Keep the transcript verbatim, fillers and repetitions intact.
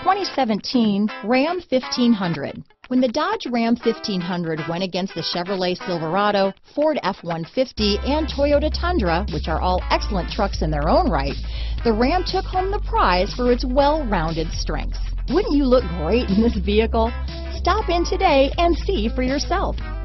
twenty seventeen Ram fifteen hundred. When the Dodge Ram fifteen hundred went against the Chevrolet Silverado, Ford F one fifty, and Toyota Tundra, which are all excellent trucks in their own right, the Ram took home the prize for its well-rounded strengths. Wouldn't you look great in this vehicle? Stop in today and see for yourself.